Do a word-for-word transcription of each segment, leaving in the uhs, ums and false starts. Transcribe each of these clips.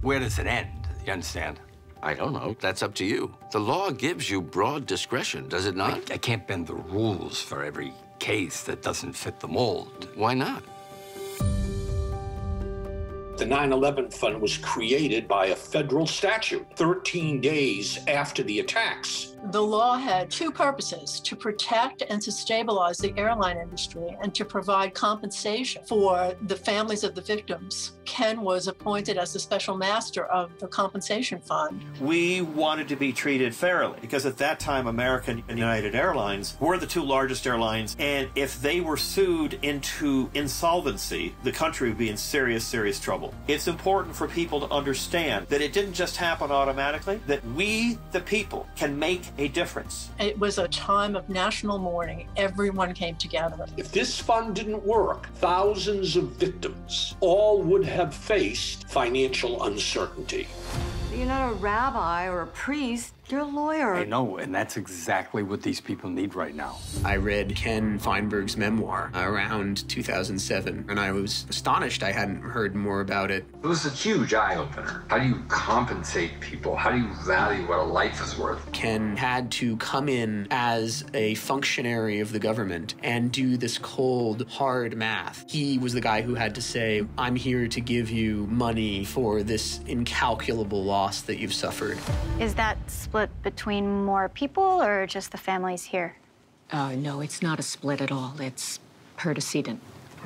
Where does it end? You understand? I don't know. That's up to you. The law gives you broad discretion, does it not? I, I can't bend the rules for every case that doesn't fit the mold. Why not? The nine eleven Fund was created by a federal statute thirteen days after the attacks. The law had two purposes: to protect and to stabilize the airline industry and to provide compensation for the families of the victims. Ken was appointed as the special master of the compensation fund. We wanted to be treated fairly because at that time, American and United Airlines were the two largest airlines, and if they were sued into insolvency, the country would be in serious, serious trouble. It's important for people to understand that it didn't just happen automatically, that we, the people, can make a difference. It was a time of national mourning. Everyone came together. If this fund didn't work, thousands of victims all would have faced financial uncertainty. You're not a rabbi or a priest. You're a lawyer. I know, and that's exactly what these people need right now. I read Ken Feinberg's memoir around two thousand seven, and I was astonished I hadn't heard more about it. It was a huge eye-opener. How do you compensate people? How do you value what a life is worth? Ken had to come in as a functionary of the government and do this cold, hard math. He was the guy who had to say, I'm here to give you money for this incalculable loss that you've suffered. Is that split between more people or just the families here? Uh, no, it's not a split at all. It's per decedent.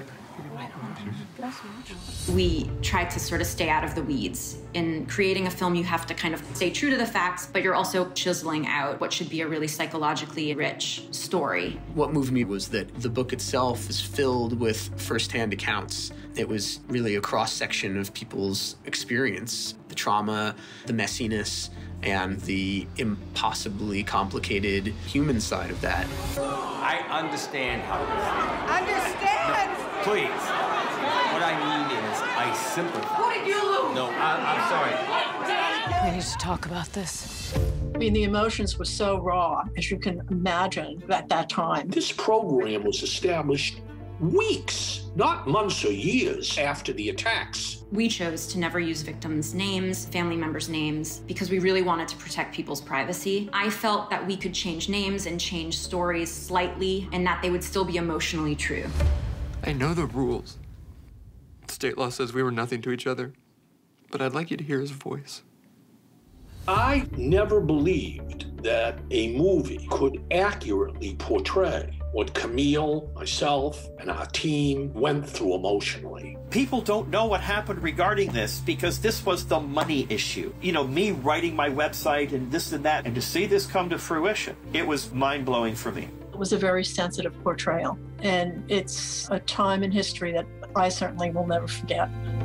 We try to sort of stay out of the weeds. In creating a film, you have to kind of stay true to the facts, but you're also chiseling out what should be a really psychologically rich story. What moved me was that the book itself is filled with firsthand accounts. It was really a cross-section of people's experience, the trauma, the messiness, and the impossibly complicated human side of that. I understand how you feel. Understand? No, please. What I mean is, I sympathize. What did you lose? No, I, I'm sorry. We need to talk about this. I mean, the emotions were so raw, as you can imagine, at that time. This program was established weeks, not months or years after the attacks. We chose to never use victims' names, family members' names, because we really wanted to protect people's privacy. I felt that we could change names and change stories slightly, and that they would still be emotionally true. I know the rules. State law says we were nothing to each other, but I'd like you to hear his voice. I never believed that a movie could accurately portray what Camille, myself, and our team went through emotionally. People don't know what happened regarding this because this was the money issue. You know, me writing my website and this and that, and to see this come to fruition, it was mind-blowing for me. It was a very sensitive portrayal, and it's a time in history that I certainly will never forget.